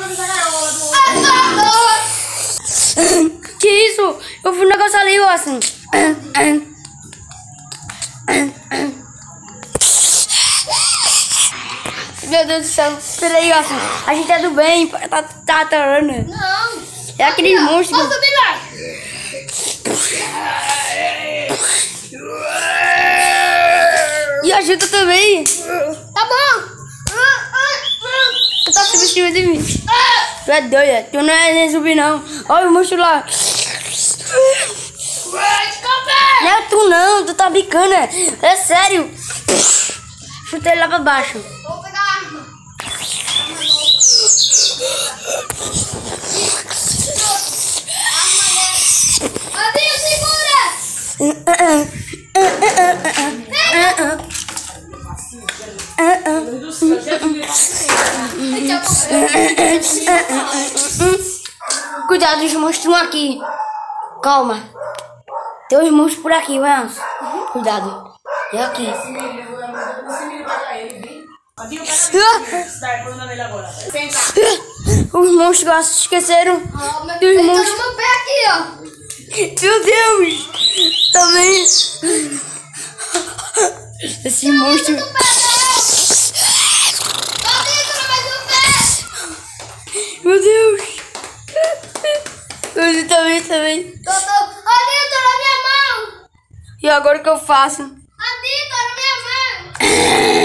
Que isso? Eu fui um negócio ali, ó, assim. Meu Deus do céu. Peraí, ó, assim. A gente é do bem. Tá atorando. Não. É aquele monstro. Posso subir lá? E ajuda também. Tá bom. Tu tá subindo em cima de mim. Tu é doida. Tu não é nem subir, não. Olha o monstro lá. Não é tu não. Tu tá bicando. É sério. Chutei ele lá pra baixo. Vou pegar a arma. Adinho, segura! Cuidado, os monstros aqui. Calma. Tem uns monstros por aqui, vai. Cuidado. É aqui. Os monstros esqueceram. Os monstros no meu pé aqui, ó. Meu Deus. Também. Esse monstro. Meu Deus. Eu também. Adinho, tô na minha mão. E agora o que eu faço? Adinho, tô na minha mão.